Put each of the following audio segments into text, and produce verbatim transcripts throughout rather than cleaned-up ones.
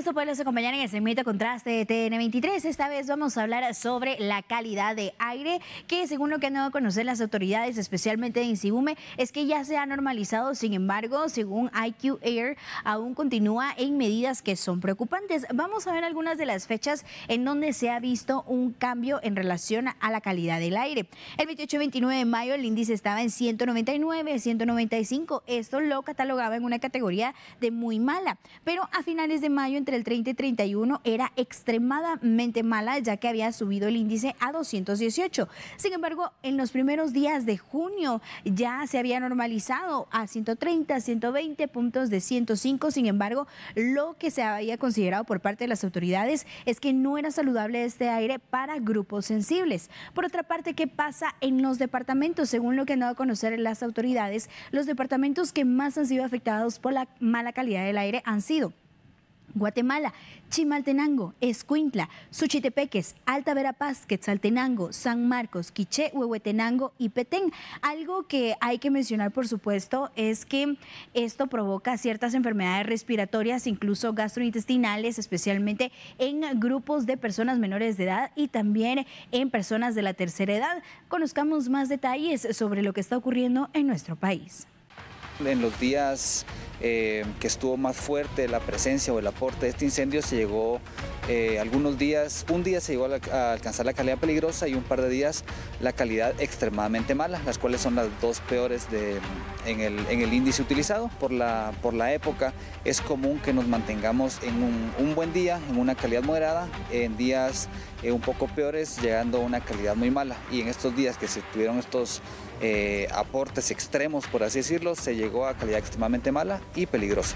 gusto poderlos acompañar en el segmento Contraste de T N veintitrés. Esta vez vamos a hablar sobre la calidad de aire, que según lo que han dado a conocer las autoridades, especialmente de INSIBUME, es que ya se ha normalizado. Sin embargo, según I Q Air, aún continúa en medidas que son preocupantes. Vamos a ver algunas de las fechas en donde se ha visto un cambio en relación a la calidad del aire. El veintiocho y veintinueve de mayo el índice estaba en ciento noventa y nueve, ciento noventa y cinco. Esto lo catalogaba en una categoría de muy mala, pero a finales de mayo, entre el treinta y treinta y uno, era extremadamente mala, ya que había subido el índice a doscientos dieciocho. Sin embargo, en los primeros días de junio ya se había normalizado a ciento treinta, ciento veinte, puntos de ciento cinco. Sin embargo, lo que se había considerado por parte de las autoridades es que no era saludable este aire para grupos sensibles. Por otra parte, ¿qué pasa en los departamentos? Según lo que han dado a conocer las autoridades, los departamentos que más han sido afectados por la mala calidad del aire han sido Guatemala, Chimaltenango, Escuintla, Suchitepeques, Alta Verapaz, Quetzaltenango, San Marcos, Quiché, Huehuetenango y Petén. Algo que hay que mencionar, por supuesto, es que esto provoca ciertas enfermedades respiratorias, incluso gastrointestinales, especialmente en grupos de personas menores de edad y también en personas de la tercera edad. Conozcamos más detalles sobre lo que está ocurriendo en nuestro país. En los días eh, que estuvo más fuerte la presencia o el aporte de este incendio, se llegó eh, algunos días, un día se llegó a, la, a alcanzar la calidad peligrosa y un par de días la calidad extremadamente mala, las cuales son las dos peores de, en, el, en el índice utilizado. Por la, por la época es común que nos mantengamos en un, un buen día, en una calidad moderada, en días eh, un poco peores, llegando a una calidad muy mala. Y en estos días que se tuvieron estos Eh, aportes extremos, por así decirlo, se llegó a calidad extremadamente mala y peligrosa.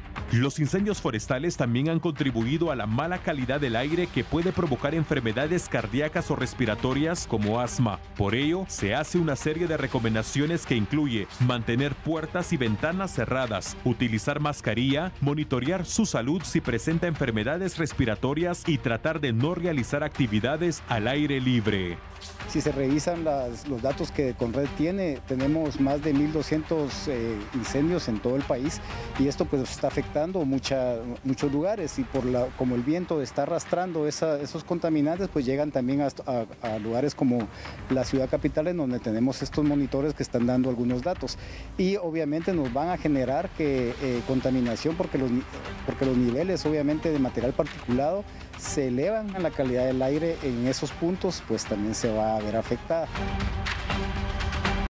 Los incendios forestales también han contribuido a la mala calidad del aire, que puede provocar enfermedades cardíacas o respiratorias como asma. Por ello, se hace una serie de recomendaciones que incluye mantener puertas y ventanas cerradas, utilizar mascarilla, monitorear su salud si presenta enfermedades respiratorias y tratar de no realizar actividades al aire libre. Si se revisan las, los datos que Conred tiene, tenemos más de mil doscientos eh, incendios en todo el país, y esto pues está afectando mucha, muchos lugares, y por la, como el viento está arrastrando esa, esos contaminantes, pues llegan también a, a, a lugares como la ciudad capital, en donde tenemos estos monitores que están dando algunos datos, y obviamente nos van a generar que, eh, contaminación porque los, porque los niveles obviamente de material particulado se elevan. A la calidad del aire en esos puntos pues también se va a ver afectada.